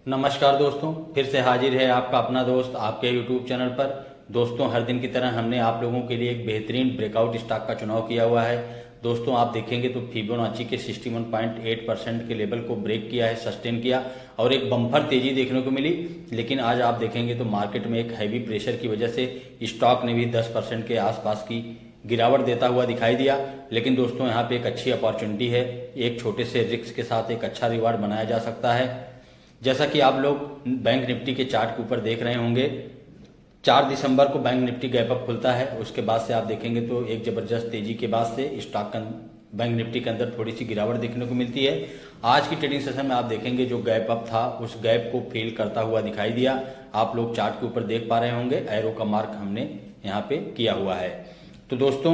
नमस्कार दोस्तों, फिर से हाजिर है आपका अपना दोस्त आपके YouTube चैनल पर। दोस्तों, हर दिन की तरह हमने आप लोगों के लिए एक बेहतरीन ब्रेकआउट स्टॉक का चुनाव किया हुआ है। दोस्तों, आप देखेंगे तो फिबोनाची के 61.8% के लेवल को ब्रेक किया है, सस्टेन किया और एक बम्पर तेजी देखने को मिली। लेकिन आज आप देखेंगे तो मार्केट में एक हैवी प्रेशर की वजह से स्टॉक ने भी 10% के आसपास की गिरावट देता हुआ दिखाई दिया। लेकिन दोस्तों, यहाँ पे एक अच्छी अपॉर्चुनिटी है, एक छोटे से रिस्क के साथ एक अच्छा रिवार्ड बनाया जा सकता है। जैसा कि आप लोग बैंक निफ्टी के चार्ट के ऊपर देख रहे होंगे, 4 दिसंबर को बैंक निफ्टी गैप अप खुलता है। उसके बाद से आप देखेंगे तो एक जबरदस्त तेजी के बाद से स्टॉक बैंक निफ्टी के अंदर थोड़ी सी गिरावट देखने को मिलती है। आज की ट्रेडिंग सेशन में आप देखेंगे जो गैप अप था उस गैप को फेल करता हुआ दिखाई दिया। आप लोग चार्ट के ऊपर देख पा रहे होंगे, एरो का मार्क हमने यहाँ पे किया हुआ है। तो दोस्तों,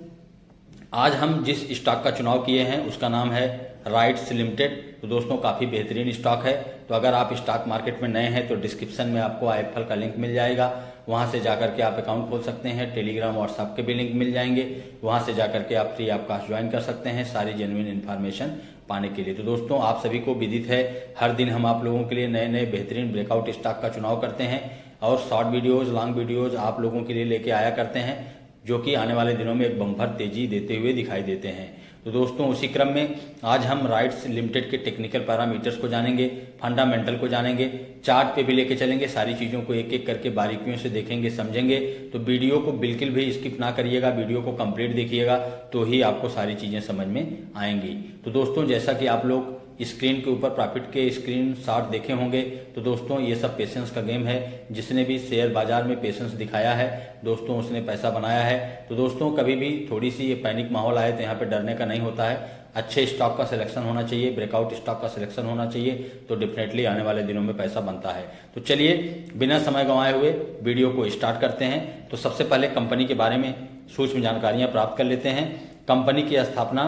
आज हम जिस स्टॉक का चुनाव किए हैं उसका नाम है राइट्स लिमिटेड। तो दोस्तों, काफी बेहतरीन स्टॉक है। तो अगर आप स्टॉक मार्केट में नए हैं तो डिस्क्रिप्शन में आपको आईएफएल का लिंक मिल जाएगा, वहां से जाकर के आप अकाउंट खोल सकते हैं। टेलीग्राम व्हाट्सएप के भी लिंक मिल जाएंगे, वहां से जाकर के आप फ्री ऑफ कॉस्ट ज्वाइन कर सकते हैं सारी जेन्युइन इन्फॉर्मेशन पाने के लिए। तो दोस्तों, आप सभी को विदित है, हर दिन हम आप लोगों के लिए नए नए बेहतरीन ब्रेकआउट स्टॉक का चुनाव करते हैं और शॉर्ट वीडियोज, लॉन्ग वीडियोज आप लोगों के लिए लेके आया करते हैं, जो कि आने वाले दिनों में एक बम्पर तेजी देते हुए दिखाई देते हैं। तो दोस्तों, उसी क्रम में आज हम राइट्स लिमिटेड के टेक्निकल पैरामीटर्स को जानेंगे, फंडामेंटल को जानेंगे, चार्ट पे भी लेके चलेंगे, सारी चीजों को एक एक करके बारीकियों से देखेंगे, समझेंगे। तो वीडियो को बिल्कुल भी स्किप ना करिएगा, वीडियो को कंप्लीट देखिएगा तो ही आपको सारी चीजें समझ में आएंगी। तो दोस्तों, जैसा कि आप लोग स्क्रीन के ऊपर प्रॉफिट के स्क्रीन शॉट देखे होंगे, तो दोस्तों ये सब पेशेंस का गेम है। जिसने भी शेयर बाजार में पेशेंस दिखाया है दोस्तों, उसने पैसा बनाया है। तो दोस्तों, कभी भी थोड़ी सी ये पैनिक माहौल आए तो यहाँ पे डरने का नहीं होता है। अच्छे स्टॉक का सिलेक्शन होना चाहिए, ब्रेकआउट स्टॉक का सिलेक्शन होना चाहिए, तो डेफिनेटली आने वाले दिनों में पैसा बनता है। तो चलिए बिना समय गंवाए हुए वीडियो को स्टार्ट करते हैं। तो सबसे पहले कंपनी के बारे में सूक्ष्म जानकारियां प्राप्त कर लेते हैं। कंपनी की स्थापना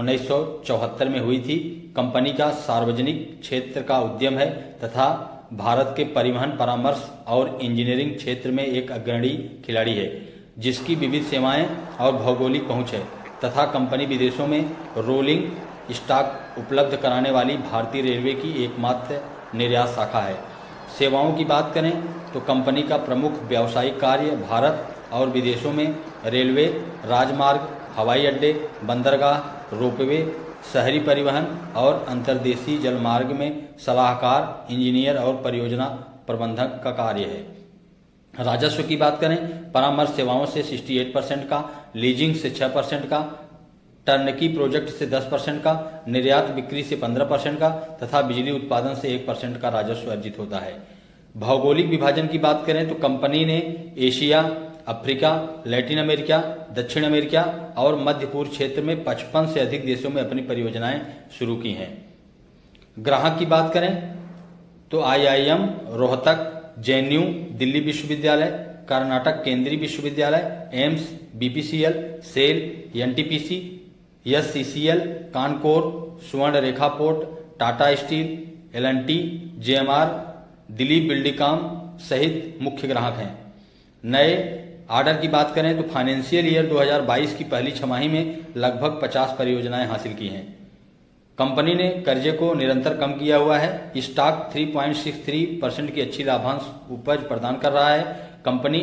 1974 में हुई थी। कंपनी का सार्वजनिक क्षेत्र का उद्यम है तथा भारत के परिवहन, परामर्श और इंजीनियरिंग क्षेत्र में एक अग्रणी खिलाड़ी है, जिसकी विविध सेवाएं और भौगोलिक पहुंच है तथा कंपनी विदेशों में रोलिंग स्टॉक उपलब्ध कराने वाली भारतीय रेलवे की एकमात्र निर्यात शाखा है। सेवाओं की बात करें तो कंपनी का प्रमुख व्यावसायिक कार्य भारत और विदेशों में रेलवे, राजमार्ग, हवाई अड्डे, बंदरगाह, रोपवे, शहरी परिवहन और अंतर्देशीय जलमार्ग में सलाहकार, इंजीनियर और परियोजना प्रबंधक का कार्य है। राजस्व की बात करें, परामर्श सेवाओं से 68% का, लीजिंग से 6% का, टर्नकी प्रोजेक्ट से 10% का, निर्यात बिक्री से 15% का तथा बिजली उत्पादन से 1% का राजस्व अर्जित होता है। भौगोलिक विभाजन की बात करें तो कंपनी ने एशिया, अफ्रीका, लैटिन अमेरिका, दक्षिण अमेरिका और मध्य पूर्व क्षेत्र में 55 से अधिक देशों में अपनी परियोजनाएं शुरू की हैं। ग्राहक की बात करें तो IIM रोहतक, JNU दिल्ली विश्वविद्यालय, कर्नाटक केंद्रीय विश्वविद्यालय, AIIMS, BPCL, SAIL, NTPC, SCCL, CONCOR, Swarnarekha port, Tata steel, L&T, JMR, Dilip Buildcon सहित मुख्य ग्राहक हैं। नए ऑर्डर की बात करें तो फाइनेंशियल ईयर 2022 की पहली छमाही में लगभग 50 परियोजनाएं हासिल की हैं। कंपनी ने कर्जे को निरंतर कम किया हुआ है। स्टॉक 3.63% की अच्छी लाभांश उपज प्रदान कर रहा है। कंपनी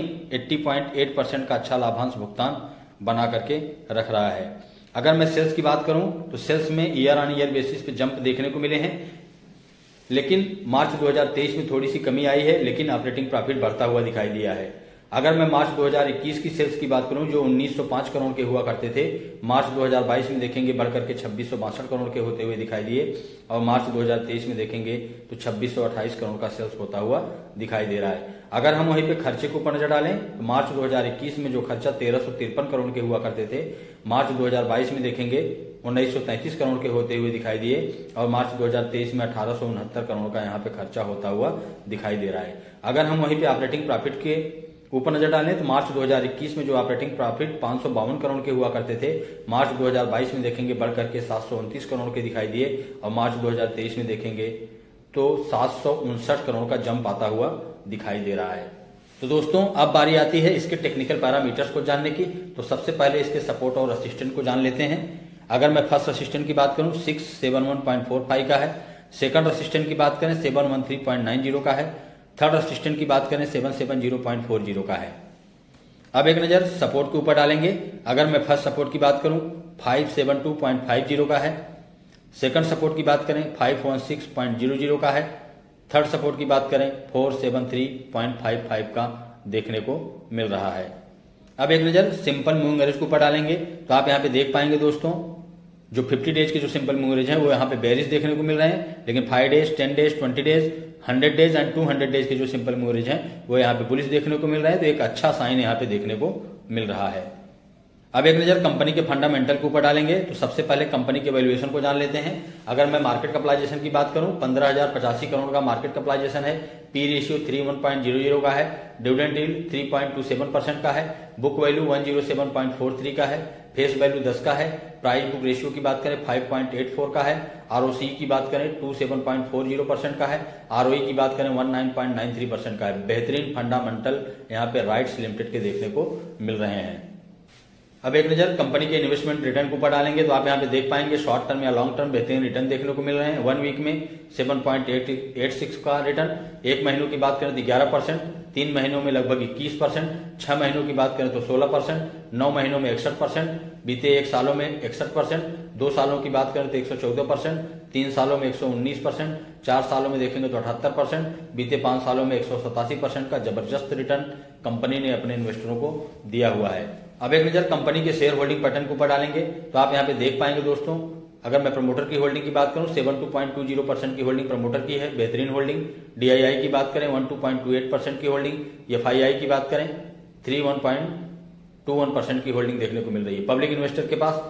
80.8% का अच्छा लाभांश भुगतान बना करके रख रहा है। अगर मैं सेल्स की बात करूं तो सेल्स में ईयर ऑन ईयर बेसिस पे जंप देखने को मिले हैं, लेकिन मार्च 2023 में थोड़ी सी कमी आई है, लेकिन ऑपरेटिंग प्रॉफिट बढ़ता हुआ दिखाई दिया है। अगर मैं मार्च 2021 की सेल्स की बात करूं जो 1905 करोड़ के हुआ करते थे, मार्च 2022 में देखेंगे बढ़कर के 2662 करोड़ के होते हुए दिखाई दिए और मार्च 2023 में देखेंगे तो 2628 करोड़ का सेल्स होता हुआ दिखाई दे रहा है। अगर हम वहीं पे खर्चे को ऊपर नजर डालें तो मार्च 2021 में जो खर्चा 1353 करोड़ के हुआ करते थे, मार्च 2022 में देखेंगे 1933 करोड़ के होते हुए दिखाई दिए और मार्च 2023 में 1869 करोड़ का यहाँ पे खर्चा होता हुआ दिखाई दे रहा है। अगर हम वहीं पे ऑपरेटिंग प्रॉफिट के ऊपर नजर डालें तो मार्च 2021 में जो ऑपरेटिंग प्रॉफिट 552 करोड़ के हुआ करते थे, मार्च 2022 में देखेंगे बढ़कर के 729 करोड़ के दिखाई दिए और मार्च 2023 में देखेंगे तो 759 करोड़ का जंप आता हुआ दिखाई दे रहा है। तो दोस्तों, अब बारी आती है इसके टेक्निकल पैरामीटर्स को जानने की। तो सबसे पहले इसके सपोर्ट और रेसिस्टेंट को जान लेते हैं। अगर मैं फर्स्ट रेसिस्टेंट की बात करूं 671.45 का है, सेकंड रेजिस्टेंस की बात करें 713.90 का है। थर्ड रेजिस्टेंस की बात करें 770.40 का है। अब एक नजर सपोर्ट के ऊपर डालेंगे। अगर मैं फर्स्ट सपोर्ट की बात करूं 572.50 का है। सेकंड सपोर्ट की बात करें 516.00 का है। थर्ड सपोर्ट की बात करें 473.55 का देखने को मिल रहा है। अब एक नजर सिंपल मूविंग एवरेज के ऊपर डालेंगे तो आप यहाँ पे देख पाएंगे दोस्तों, जो 50 डेज के जो सिंपल मूविंग एवरेज है वो यहाँ पे बेरिश देखने को मिल रहे हैं, लेकिन 5 days, 10 days, 20 days, 100 days and 200 days के जो सिंपल मूविंग एवरेज है वो यहाँ पे बुलिश देखने को मिल रहा है। तो एक अच्छा साइन यहाँ पे देखने को मिल रहा है। अब एक नजर कंपनी के फंडामेंटल के ऊपर डालेंगे तो सबसे पहले कंपनी के वैल्यूएशन को जान लेते हैं। अगर मैं मार्केट कैपिटलाइजेशन की बात करूं 15,085 करोड़ का मार्केट कैपिटलाइजेशन है। पी रेशियो 31.00 का है। डिविडेंड यील्ड 3.27% का है। बुक वैल्यू 107.43 का है। फेस वैल्यू 10 का है। प्राइस बुक रेशियो की बात करें 5.84 का है। आरओसी की बात करें 27.40% का है। आरओई की बात करें 19.93% का है। बेहतरीन फंडामेंटल यहाँ पे राइट्स लिमिटेड के देखने को मिल रहे हैं। अब एक नजर कंपनी के इन्वेस्टमेंट रिटर्न के ऊपर डालेंगे तो आप यहाँ पे देख पाएंगे शॉर्ट टर्म या लॉन्ग टर्म बेहतरीन रिटर्न देखने को मिल रहे हैं। 1 वीक में 7.86 का रिटर्न, 1 महीनों की बात करें तो 11%, 3 महीनों में लगभग 21%, 6 महीनों की बात करें तो 16%, 9 महीनों में 61%, बीते 1 सालों में 61%, 2 सालों की बात करें तो 114%, 3 सालों में 119%, 4 सालों में देखेंगे तो 78%, बीते 5 सालों में 187% का जबरदस्त रिटर्न कंपनी ने अपने इन्वेस्टरों को दिया हुआ है। अब एक नजर कंपनी के शेयर होल्डिंग पैटर्न के ऊपर डालेंगे तो आप यहाँ पे देख पाएंगे दोस्तों, अगर मैं प्रमोटर की होल्डिंग की बात करूं 72.20% की होल्डिंग प्रमोटर की है, बेहतरीन होल्डिंग। डीआईआई की बात करें 12.28% की होल्डिंग। एफआईआई की बात करें 31.21% की होल्डिंग देखने को मिल रही है। पब्लिक इन्वेस्टर के पास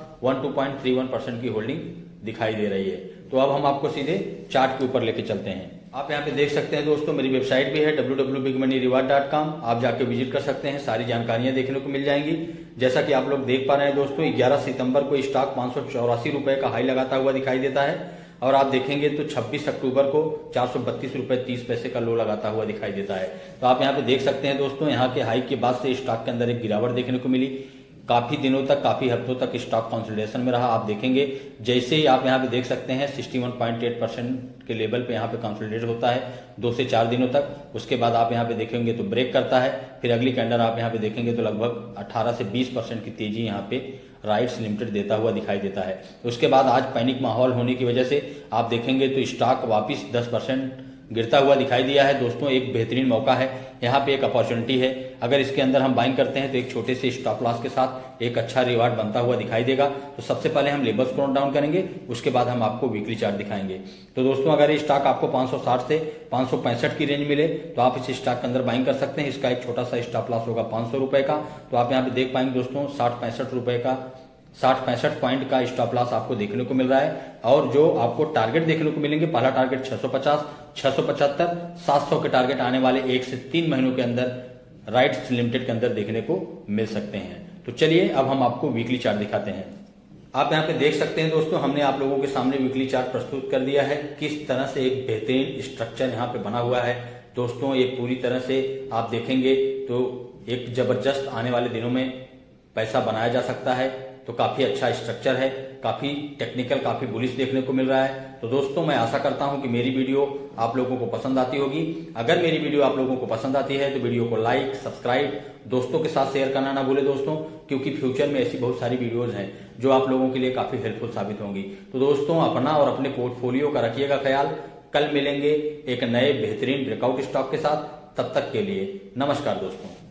12.31% की होल्डिंग दिखाई दे रही है। तो अब हम आपको सीधे चार्ट के ऊपर लेके चलते हैं। आप यहाँ पे देख सकते हैं दोस्तों, मेरी वेबसाइट भी है www.bigmoneyreward.com। आप जाके विजिट कर सकते हैं, सारी जानकारियां देखने को मिल जाएंगी। जैसा कि आप लोग देख पा रहे हैं दोस्तों, 11 सितंबर को स्टॉक 584 रुपए का हाई लगाता हुआ दिखाई देता है और आप देखेंगे तो 26 अक्टूबर को 432 रुपए 30 पैसे का लो लगाता हुआ दिखाई देता है। तो आप यहाँ पे देख सकते हैं दोस्तों, यहाँ के हाई के बाद से स्टॉक के अंदर एक गिरावट देखने को मिली। काफी दिनों तक, काफी हफ्तों तक स्टॉक कंसोलिडेशन में रहा। आप देखेंगे जैसे ही आप यहाँ पे देख सकते हैं 61.8% के लेवल पे यहाँ पे कंसोलिडेट होता है 2 से 4 दिनों तक। उसके बाद आप यहाँ पे देखेंगे तो ब्रेक करता है, फिर अगली कैंडल आप यहाँ पे देखेंगे तो लगभग 18 से 20% की तेजी यहाँ पे राइट्स लिमिटेड देता हुआ दिखाई देता है। उसके बाद आज पैनिक माहौल होने की वजह से आप देखेंगे तो स्टॉक वापिस 10% गिरता हुआ दिखाई दिया है। दोस्तों एक बेहतरीन मौका है, यहाँ पे एक अपॉर्चुनिटी है। अगर इसके अंदर हम बाइंग करते हैं तो एक छोटे से स्टॉप लॉस के साथ एक अच्छा रिवार्ड बनता हुआ दिखाई देगा। तो सबसे पहले हम लेवल्स को नोट डाउन करेंगे, उसके बाद हम आपको वीकली चार्ट दिखाएंगे। तो दोस्तों अगर ये स्टॉक आपको 560 से 565 की रेंज मिले तो आप इस स्टॉक के अंदर बाइंग कर सकते हैं। इसका एक छोटा सा स्टॉप लॉस होगा 500 रुपए का। तो आप यहाँ पे देख पाएंगे दोस्तों 60-65 रुपए का 60-65 पॉइंट का स्टॉप लॉस आपको देखने को मिल रहा है। और जो आपको टारगेट देखने को मिलेंगे, पहला टारगेट 650, 675, 700 के टारगेट आने वाले 1 से 3 महीनों के अंदर राइट्स लिमिटेड के अंदर देखने को मिल सकते हैं। तो चलिए अब हम आपको वीकली चार्ट दिखाते हैं। आप यहाँ पे देख सकते हैं दोस्तों, हमने आप लोगों के सामने वीकली चार्ट प्रस्तुत कर दिया है। किस तरह से एक बेहतरीन स्ट्रक्चर यहाँ पे बना हुआ है दोस्तों, ये पूरी तरह से आप देखेंगे तो एक जबरदस्त आने वाले दिनों में पैसा बनाया जा सकता है। तो काफी अच्छा स्ट्रक्चर है, काफी टेक्निकल, काफी बुलिश देखने को मिल रहा है। तो दोस्तों मैं आशा करता हूं कि मेरी वीडियो आप लोगों को पसंद आती होगी। अगर मेरी वीडियो आप लोगों को पसंद आती है तो वीडियो को लाइक, सब्सक्राइब, दोस्तों के साथ शेयर करना ना भूले दोस्तों, क्योंकि फ्यूचर में ऐसी बहुत सारी वीडियोज हैं जो आप लोगों के लिए काफी हेल्पफुल साबित होंगी। तो दोस्तों अपना और अपने पोर्टफोलियो का रखिएगा ख्याल। कल मिलेंगे एक नए बेहतरीन ब्रेकआउट स्टॉक के साथ। तब तक के लिए नमस्कार दोस्तों।